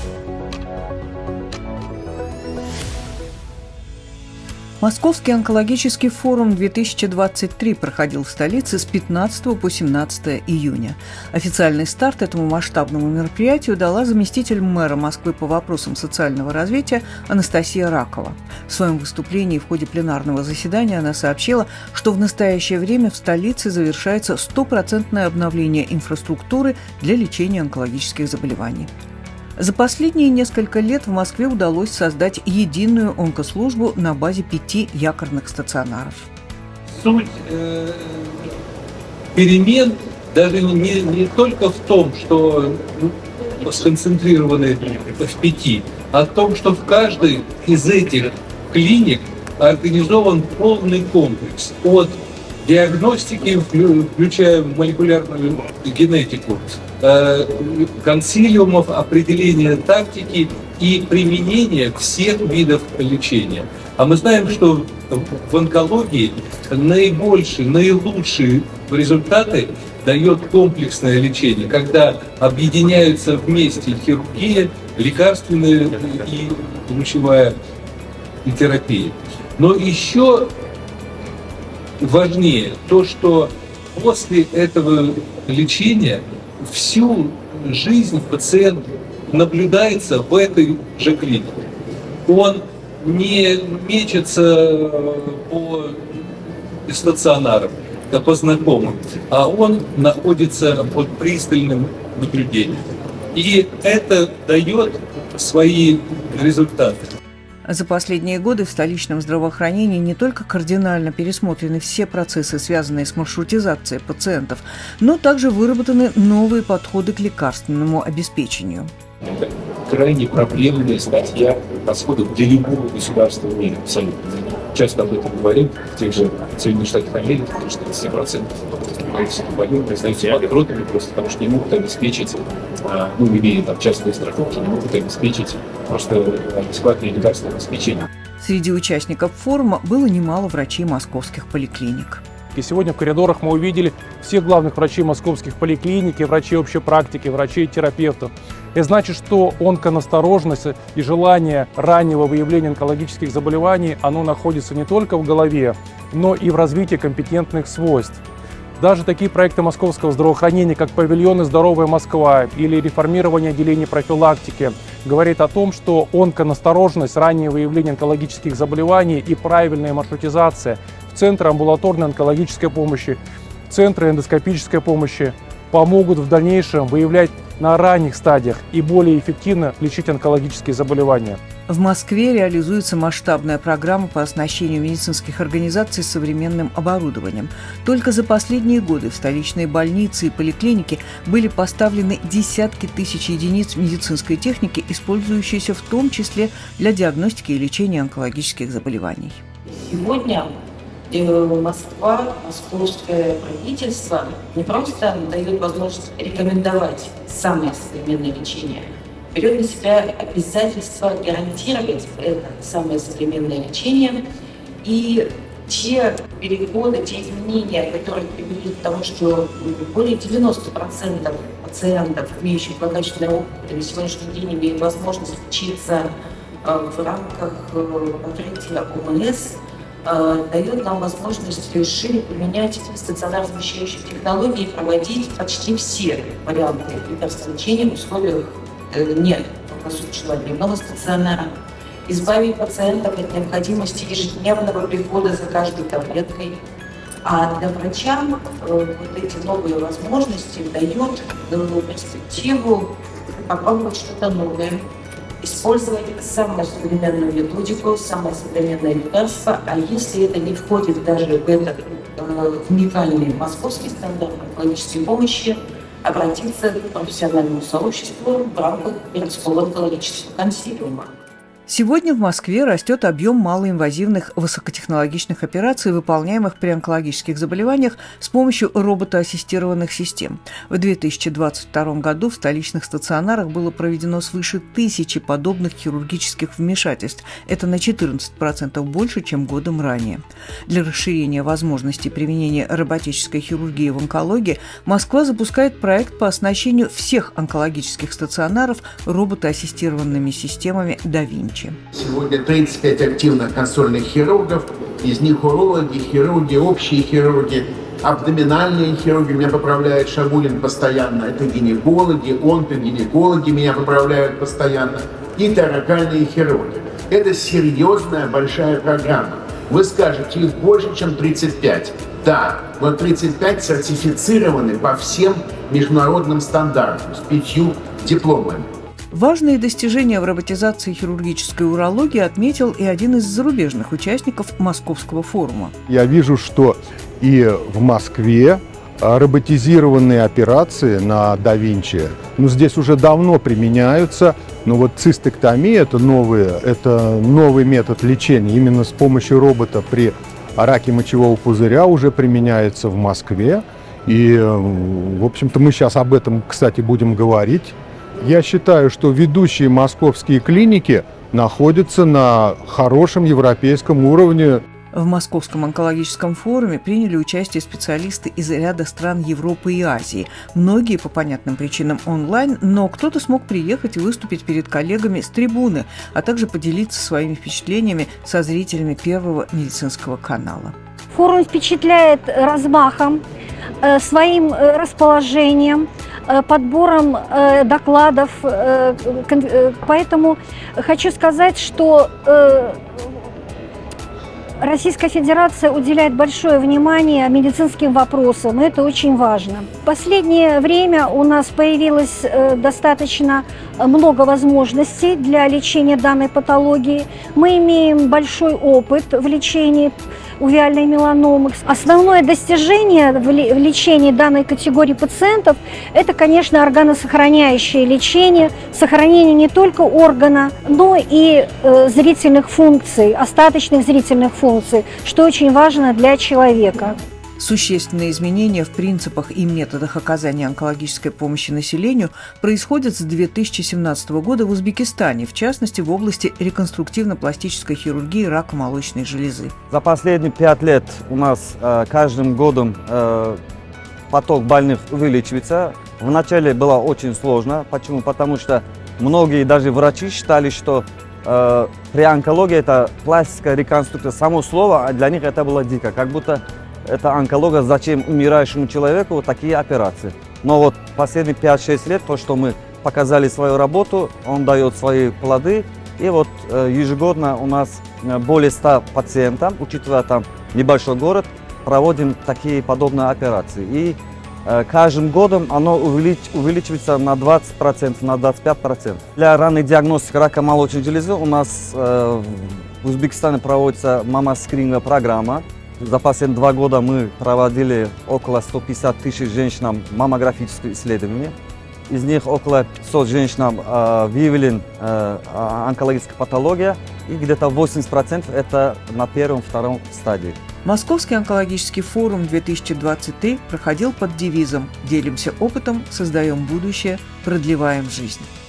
Московский онкологический форум 2023 проходил в столице с 15 по 17 июня. Официальный старт этому масштабному мероприятию дала заместитель мэра Москвы по вопросам социального развития Анастасия Ракова. В своем выступлении в ходе пленарного заседания она сообщила, что в настоящее время в столице завершается 100% обновление инфраструктуры для лечения онкологических заболеваний. За последние несколько лет в Москве удалось создать единую онкослужбу на базе 5 якорных стационаров. Суть перемен даже не только в том, что сконцентрированы в 5, а в том, что в каждой из этих клиник организован полный комплекс от диагностики, включая молекулярную генетику, консилиумов, определения тактики и применения всех видов лечения. А мы знаем, что в онкологии наилучшие результаты дает комплексное лечение, когда объединяются вместе хирургия, лекарственная и лучевая терапия. Но еще важнее то, что после этого лечения всю жизнь пациент наблюдается в этой же клинике. Он не мечется по стационарам, по знакомым, а он находится под пристальным наблюдением. И это дает свои результаты. За последние годы в столичном здравоохранении не только кардинально пересмотрены все процессы, связанные с маршрутизацией пациентов, но также выработаны новые подходы к лекарственному обеспечению. Это крайне проблемная статья расходов для любого государства в мире, абсолютно. Часто об этом говорим, в тех же Соединенных Штатах Америки, потому что 7% количества больных остаются банкротами просто потому, что не могут обеспечить, имея там частные страховки, не могут обеспечить просто бесплатное лекарственное обеспечение. Среди участников форума было немало врачей московских поликлиник. И сегодня в коридорах мы увидели всех главных врачей московских поликлиник, врачей общей практики, врачей-терапевтов. Это значит, что онконастороженность и желание раннего выявления онкологических заболеваний, оно находится не только в голове, но и в развитии компетентных свойств. Даже такие проекты московского здравоохранения, как павильоны «Здоровая Москва» или реформирование отделений профилактики, говорит о том, что онконастороженность, раннее выявление онкологических заболеваний и правильная маршрутизация в центры амбулаторной онкологической помощи, центры эндоскопической помощи помогут в дальнейшем выявлять на ранних стадиях и более эффективно лечить онкологические заболевания. В Москве реализуется масштабная программа по оснащению медицинских организаций современным оборудованием. Только за последние годы в столичные больницы и поликлиники были поставлены десятки тысяч единиц медицинской техники, использующейся в том числе для диагностики и лечения онкологических заболеваний. Сегодня Москва, московское правительство не просто дает возможность рекомендовать самое современное лечение, берет на себя обязательство гарантировать это самое современное лечение. И те переходы, те изменения, которые привели к тому, что более 90% пациентов, имеющих благочинный опыт, на сегодняшний день имеют возможность лечиться в рамках покрытия ОМС, дает нам возможность шире применять стационарно замещающие технологии и проводить почти все варианты лекарственного лечения в условиях нет круглосуточного дневного стационара, избавить пациентов от необходимости ежедневного прихода за каждой таблеткой. А для врача вот эти новые возможности дают перспективу попробовать что-то новое, использовать самую современную методику, самое современное лекарство, а если это не входит даже в этот уникальный московский стандарт онкологической помощи, обратиться к профессиональному сообществу в рамках городского онкологического консилиума. Сегодня в Москве растет объем малоинвазивных высокотехнологичных операций, выполняемых при онкологических заболеваниях с помощью роботоассистированных систем. В 2022 году в столичных стационарах было проведено свыше 1000 подобных хирургических вмешательств. Это на 14% больше, чем годом ранее. Для расширения возможностей применения роботической хирургии в онкологии Москва запускает проект по оснащению всех онкологических стационаров роботоассистированными системами да Винчи. Сегодня 35 активных консольных хирургов, из них урологи, хирурги, общие хирурги, абдоминальные хирурги, меня поправляет Шагулин постоянно, это гинекологи, онкогинекологи меня поправляют постоянно, и торакальные хирурги. Это серьезная большая программа. Вы скажете, их больше, чем 35. Да, но 35 сертифицированы по всем международным стандартам с 5 дипломами. Важные достижения в роботизации хирургической урологии отметил и один из зарубежных участников Московского форума. Я вижу, что и в Москве роботизированные операции на да Винчи, здесь уже давно применяются, но вот цистектомия – это новый метод лечения. Именно с помощью робота при раке мочевого пузыря уже применяется в Москве. И, в общем-то, мы сейчас об этом, кстати, будем говорить. Я считаю, что ведущие московские клиники находятся на хорошем европейском уровне. В Московском онкологическом форуме приняли участие специалисты из ряда стран Европы и Азии. Многие по понятным причинам онлайн, но кто-то смог приехать и выступить перед коллегами с трибуны, а также поделиться своими впечатлениями со зрителями Первого медицинского канала. Форум впечатляет размахом, своим расположением, подбором докладов. Поэтому хочу сказать, что Российская Федерация уделяет большое внимание медицинским вопросам, и это очень важно. В последнее время у нас появилось достаточно много возможностей для лечения данной патологии. Мы имеем большой опыт в лечении увеальной меланомы. Основное достижение в лечении данной категории пациентов – это, конечно, органосохраняющее лечение, сохранение не только органа, но и зрительных функций, остаточных зрительных функций, что очень важно для человека. Существенные изменения в принципах и методах оказания онкологической помощи населению происходят с 2017 года в Узбекистане, в частности, в области реконструктивно-пластической хирургии рака молочной железы. За последние 5 лет у нас каждым годом поток больных увеличивается. Вначале было очень сложно. Почему? Потому что многие даже врачи считали, что при онкологии это пластическая реконструкция. Само слово для них это было дико, как будто это онкология, зачем умирающему человеку вот такие операции. Но вот последние 5-6 лет, то, что мы показали свою работу, он дает свои плоды. И вот ежегодно у нас более 100 пациентов, учитывая там небольшой город, проводим такие подобные операции. И каждым годом оно увеличивается на 20%, на 25%. Для ранней диагностики рака молочной железы у нас в Узбекистане проводится мамоскрининговая программа. За последние 2 года мы проводили около 150 тысяч женщинам маммографические исследования. Из них около 500 женщинам выявлена онкологическая патология, и где-то 80% это на 1-2 стадии. Московский онкологический форум 2023 проходил под девизом «Делимся опытом, создаем будущее, продлеваем жизнь».